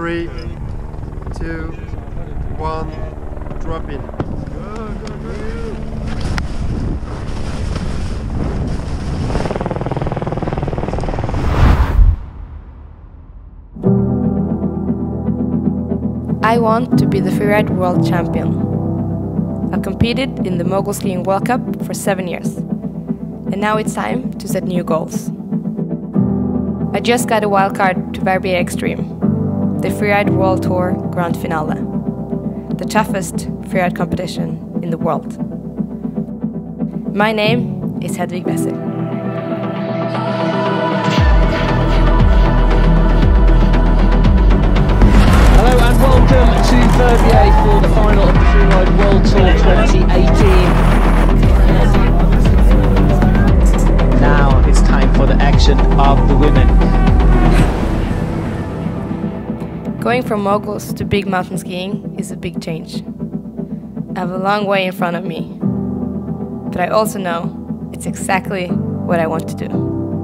3, 2, 1, drop in. I want to be the freeride world champion. I've competed in the Mogul Skiing World Cup for 7 years. And now it's time to set new goals. I just got a wildcard to Verbier Extreme, the Freeride World Tour Grand Finale, the toughest freeride competition in the world. My name is Hedvig Wesser. Hello and welcome to Verbier for the final of the Freeride World Tour 2018. Now it's time for the action of the women. Going from moguls to big mountain skiing is a big change. I have a long way in front of me, but I also know it's exactly what I want to do.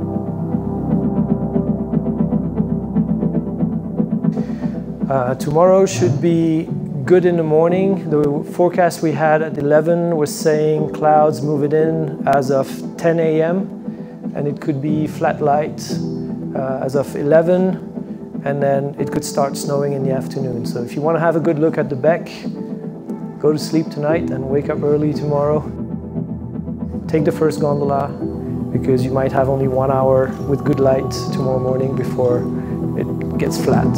Tomorrow should be good in the morning. The forecast we had at 11 was saying clouds move it in as of 10 a.m. and it could be flat light as of 11, and then it could start snowing in the afternoon. So if you want to have a good look at the Beck, go to sleep tonight and wake up early tomorrow. Take the first gondola, because you might have only 1 hour with good light tomorrow morning before it gets flat.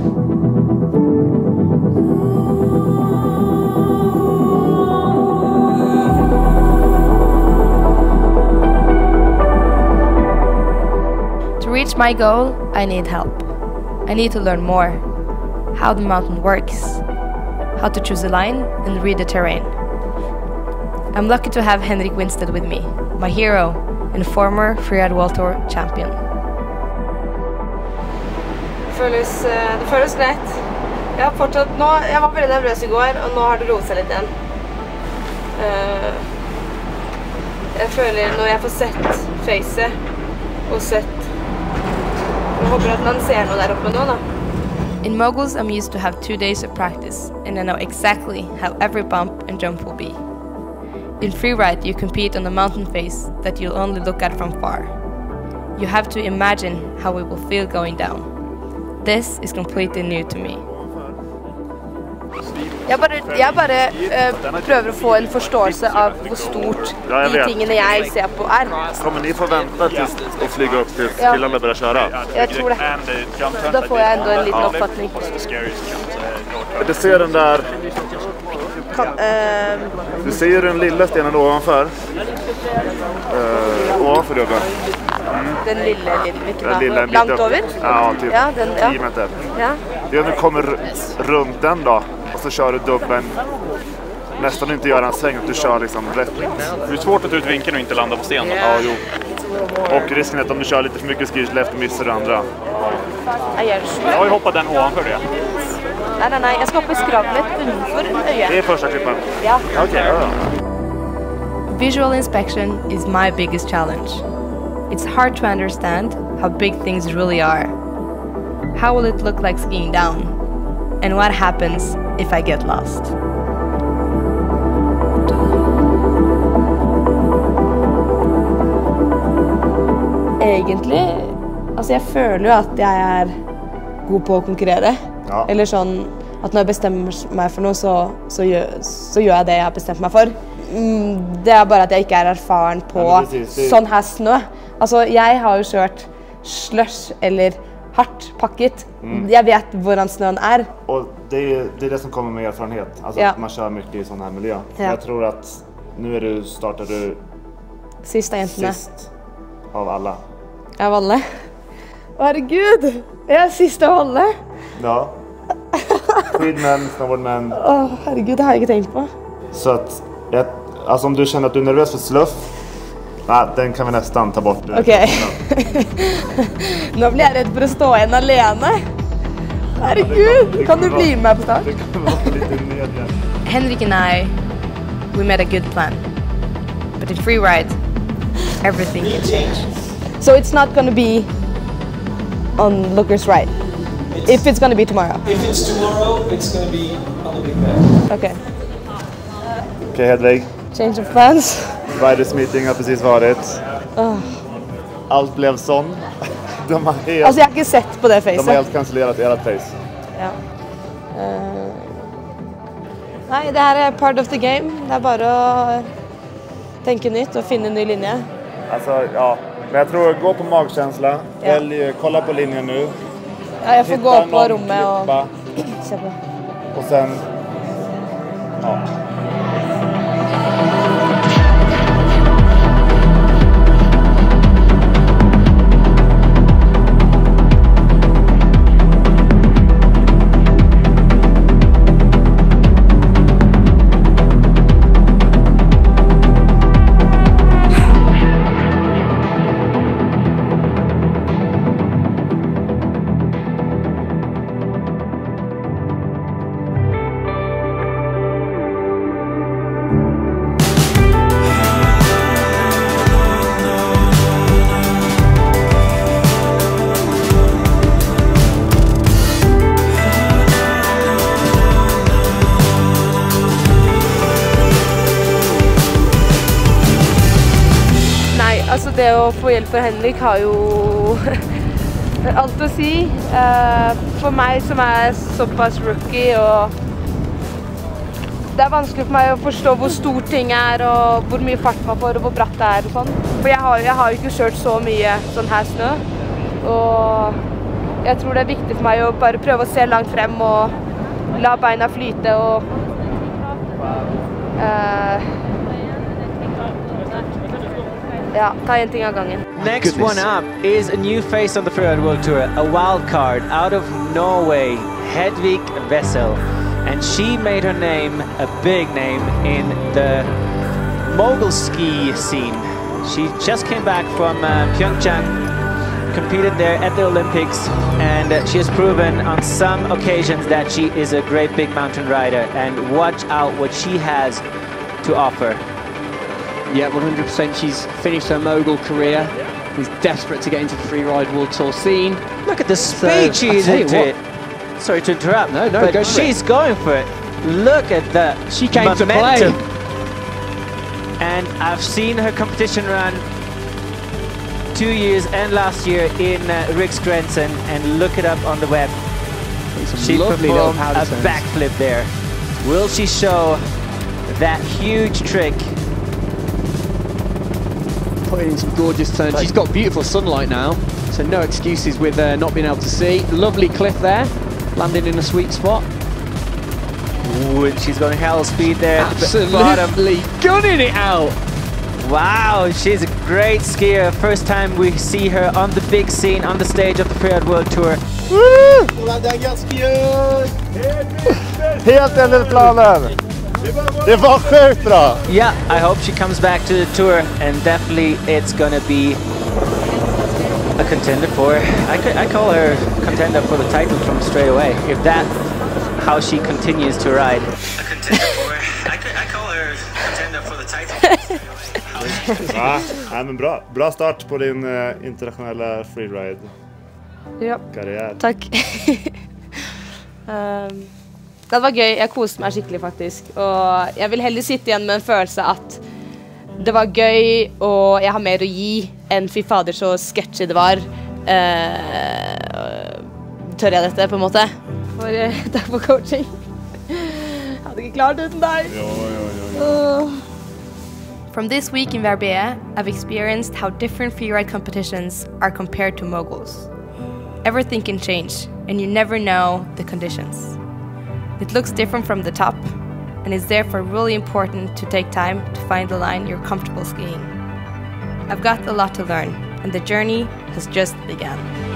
To reach my goal, I need help. I need to learn more, how the mountain works, how to choose a line and read the terrain. I'm lucky to have Henrik Winstedt with me, my hero and former Freeride World Tour champion. Det føles greit. Jeg var veldig nervøs i går, og nå har det roet seg litt igjen. Jeg føler når jeg får sett facet og sett, jeg håper at man ser noe der oppe nå da. In moguls, I'm used to have 2 days of practice, and I know exactly how every bump and jump will be. In freeride, you compete on a mountain face that you'll only look at from far. You have to imagine how it will feel going down. This is completely new to me. Jeg bare prøver å få en forståelse av hvor stort de tingene jeg ser på er. Kommer ni få vänta tills och flyga upp tills killarna börjar köra? Jeg tror det. Da får jeg ändå en liten oppfattning. Du ser den där... Du ser ju den lilla stenen ovanför. Ovanför dubben. Den lilla langt over? Ja, typ 10 meter. Det är när du kommer runt den då, och så kör du dubben. Nästan inte göra en sväng, att du kör liksom rätt. Det är svårt att ta ut vinkeln och inte landa på stenen. Ja, jo. Och risken är att om du kör lite för mycket skis left, missar du andra. Jag har ju hoppat den ovanför det. Nej, jag ska hoppa i skravlet utanför ögat. Det är första klippan? Ja. Okej, ja. Visual inspection is my biggest challenge. It's hard to understand how big things really are. How will it look like skiing down? And what happens if I get lost? Egentlig, altså jeg føler jo at jeg er god på å konkurrere. Ja. Eller sånn at når jeg bestemmer meg for noe, så gjør jeg det jeg har bestemt meg for. Det er bare at jeg ikke er erfaren på sånn her snø. Altså, jeg har jo kjørt slush eller hardt pakket. Jag vet hvordan snön är. Och det är det som kommer med erfarenhet. Alltså att man kör mycket i sån här miljö. Jag tror att nu startar du sista egentligen. Sist av alla. Av alla. Herregud. Jag är sista av alla. Ja. Skidmän, snowboardmän. Herregud, det har jag inte tänkt på. Så att alltså om du känner att du är nervös för sluff, den kan vi nästan ta bort. Okej. Nu blir jag rädd för att stå en alene. Herregud, kan du bli med på start? Henrik and I, we made a good plan. But in freeride, everything can change. So it's not going to be on Looker's right? If it's gonna be tomorrow. If it's tomorrow, it's gonna be on the big bag. Okay. Okej, Hedvig. Change of plans. Riders meeting har precis varit. Allt blev sån. De har helt, Altså, jeg har ikke sett på det facet. de har helt kansellerat ert face. Ja. Nei, det her er part of the game. Det er bare å tenke nytt og finne en ny linje. Alltså, ja. Men jag tror, gå på magkänsla. Ja. Välj, kolla på linjen nu. Ja, jeg får gå Hitta på någon rommet og klippa. se på. Och sen... Ja. Altså det å få hjelp fra Henrik har jo alt å si. For meg som er såpass rookie, og det er vanskelig for meg å forstå hvor stor ting er, og hvor mye fart man får, og hvor bratt det er og sånn. For jeg har jo ikke kjørt så mye sånn her snø, og jeg tror det er viktig for meg å bare prøve å se langt frem og la beina flyte og ja, ta en ting av gangen. Next one up is a new face on the Freeride World Tour, a wild card out of Norway, Hedvig Wessel. And she made her name a big name in the mogul ski scene. She just came back from Pyeongchang, competed there at the Olympics, and she has proven on some occasions that she is a great big mountain rider, and watch out what she has to offer. Yeah, 100%. She's finished her mogul career. She's desperate to get into the Freeride World Tour scene. Look at the speed she's into it. Sorry to interrupt. No, but go for she's going for it. Look at the She came momentum. to play. And I've seen her competition run 2 years and last year in Riksgränsen, and look it up on the web. She performed a backflip there. Will she show that huge trick? Putting in some gorgeous turns. She's got beautiful sunlight now, so no excuses with not being able to see. Lovely cliff there, landing in a sweet spot. Ooh, and she's going hell speed there at the bottom. Absolutely gunning it out. Wow, she's a great skier. First time we see her on the big scene, on the stage of the Freeride World Tour. Helt enligt planen! Det var sjukt bra! Yeah, I hope she comes back to the tour, and definitely it's gonna be a contender for. I call her contender for the title from straight away. If that how she continues to ride. A contender for. I call her contender for the title. Ja, men bra. Bra start på din internationella freeride. Ja. Karriär. Takk. Det var gøy, jeg koste meg skikkelig faktisk, og jeg vil heller sitte igjen med en følelse at det var gøy, og jeg har mer å gi enn fy fader så sketchy det var. Tør jeg dette på en måte? Takk for coaching. Jeg hadde ikke klart uten deg. From this week in Verbier, I've experienced how different freeride competitions are compared to moguls. Everything can change, and you never know the conditions. It looks different from the top, and it's therefore really important to take time to find the line you're comfortable skiing. I've got a lot to learn, and the journey has just begun.